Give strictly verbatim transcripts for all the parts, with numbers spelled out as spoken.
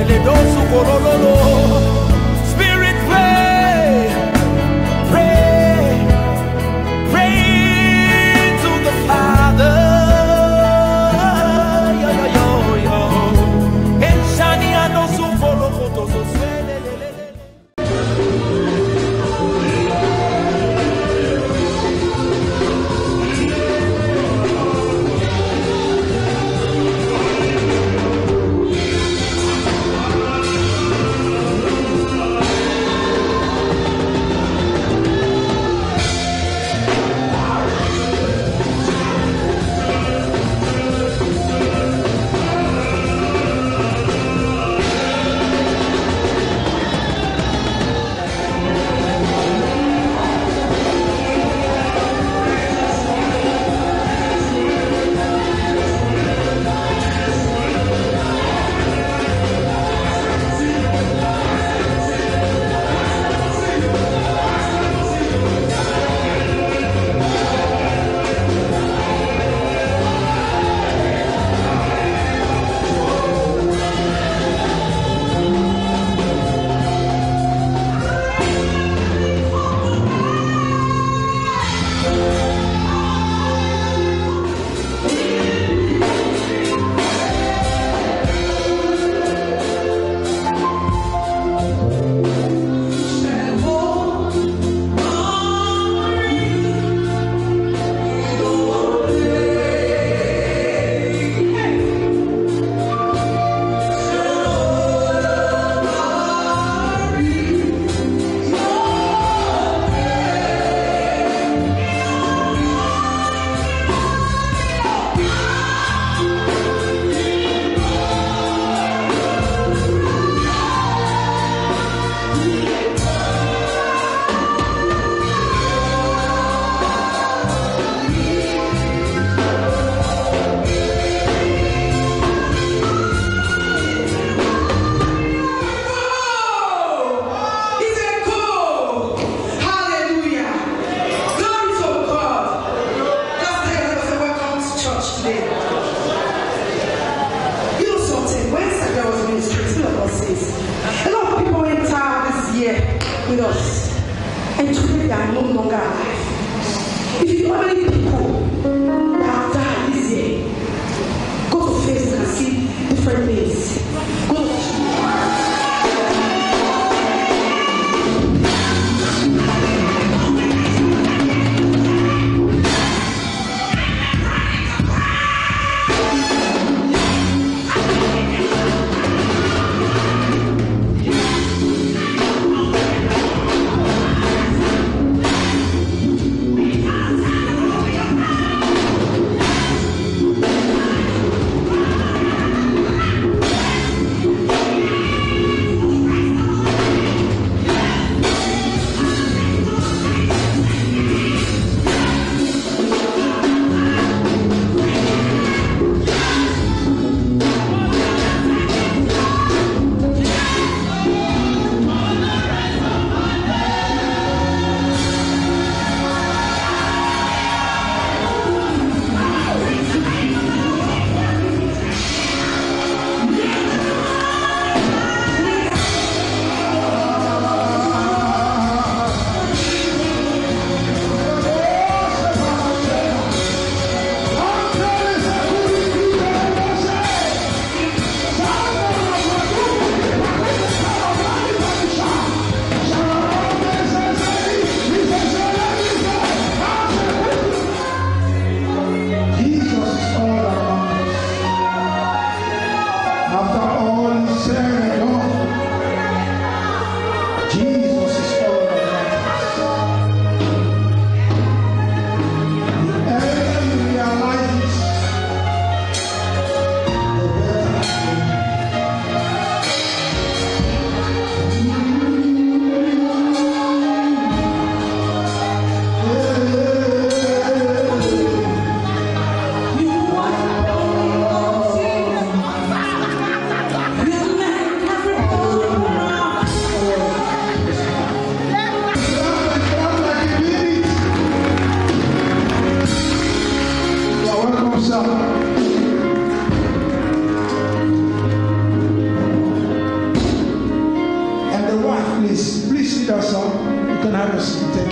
Spirit, pray, pray, pray to the Father. Yo, yo, yo, yo. En Shani ando su folo koto so swele le le le. With us, and today they are no longer alive. If you know how many people that have died this year, go to Facebook and see different things. Go to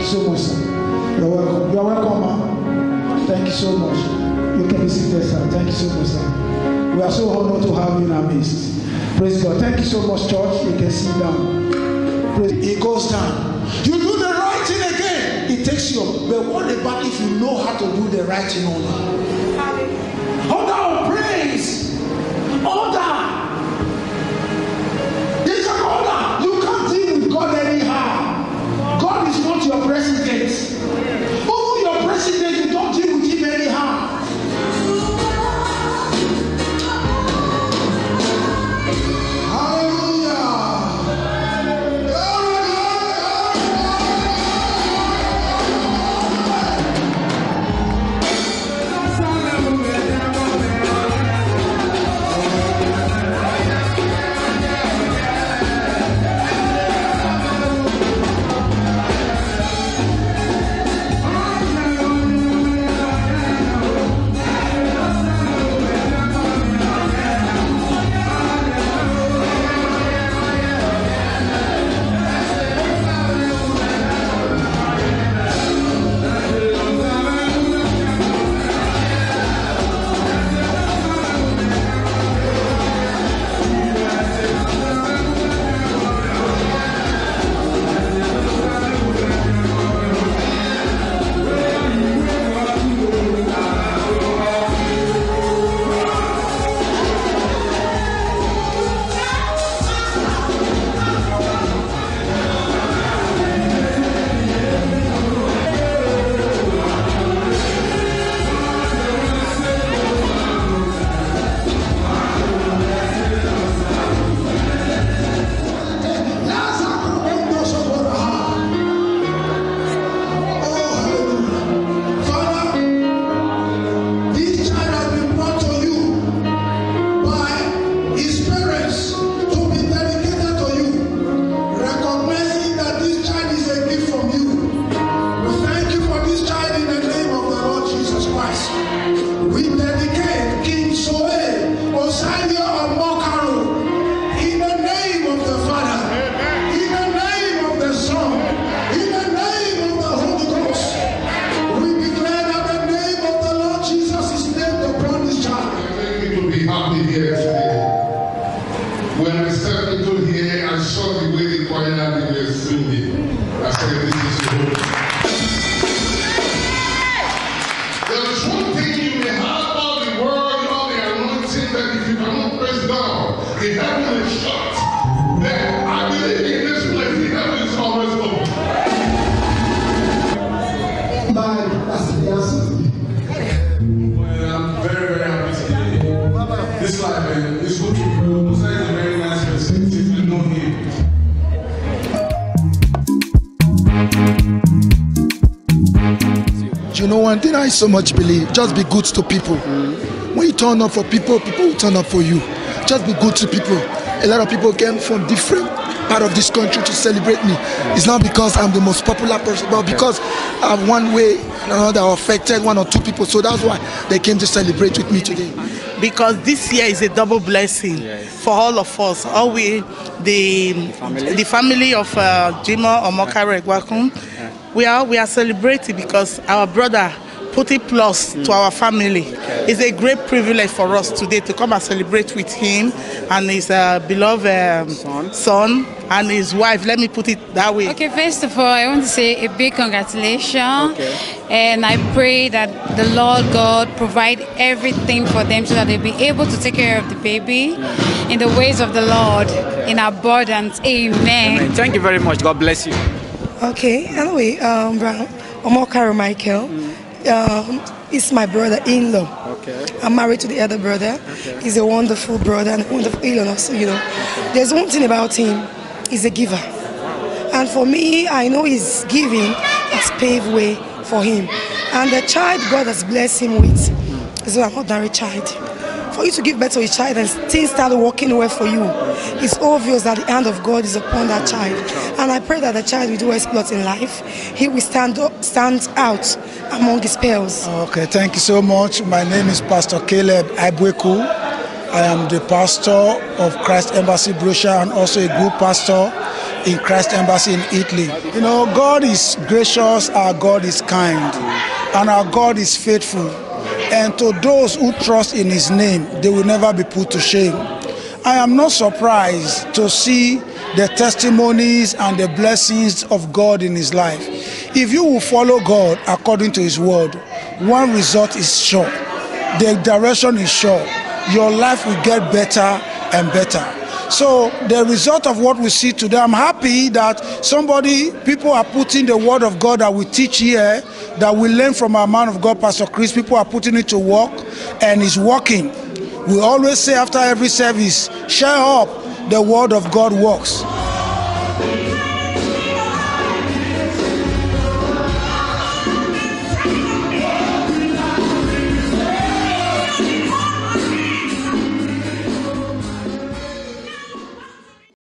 so much, sir. You're welcome. You're welcome, ma'am. Thank you so much. You can be seated, sir. Thank you so much, sir. We are so honored to have you in our midst. Praise God. Thank you so much, church. You can sit down. Praise. It goes down. You do the right thing again. It takes you up. But what about if you know how to do the right thing order? Order of praise. Order. There's an order. You can't deal with God anyhow. God is not your president. Even your president, you don't deal with him anyhow. One thing I so much believe, just be good to people. Mm. When you turn up for people, people will turn up for you. Just be good to people. A lot of people came from different part of this country to celebrate me. It's not because I'm the most popular person, but because I'm one way and another affected one or two people. So that's why they came to celebrate with me today. Because this year is a double blessing, yes, for all of us. All we, the family, the family of uh, Jimoh Omokaro Egwakun, yeah. we are we are celebrating because our brother put it plus mm. to our family. Okay. It's a great privilege for us today to come and celebrate with him and his uh, beloved um, son. son and his wife. Let me put it that way. Okay, first of all, I want to say a big congratulations. Okay. And I pray that the Lord God provide everything for them so that they'll be able to take care of the baby mm. in the ways of the Lord, okay, in abundance. Amen. Amen. Thank you very much. God bless you. Okay, anyway, um, Omokaro Michael. Mm. Um, is my brother-in-law. Okay. I'm married to the other brother. Okay. He's a wonderful brother and a wonderful in-law. So, you know, okay, there's one thing about him. He's a giver. And for me, I know his giving has paved way for him. And the child God has blessed him with is an ordinary child. For you to give birth to a child and things start working well for you, it's obvious that the hand of God is upon that child. And I pray that the child will do exploits in life. He will stand up, stand out among his peers. Okay, thank you so much. My name is Pastor Caleb Ibweku. I am the pastor of Christ Embassy Brescia and also a group pastor in Christ Embassy in Italy. You know, God is gracious, our God is kind, and our God is faithful. And to those who trust in his name, they will never be put to shame. I am not surprised to see the testimonies and the blessings of God in his life. If you will follow God according to his word, one result is sure. The direction is sure. Your life will get better and better. So the result of what we see today, I'm happy that somebody, people are putting the word of God that we teach here, that we learn from our man of God, Pastor Chris. People are putting it to work, and it's working. We always say after every service, share up, the word of God works.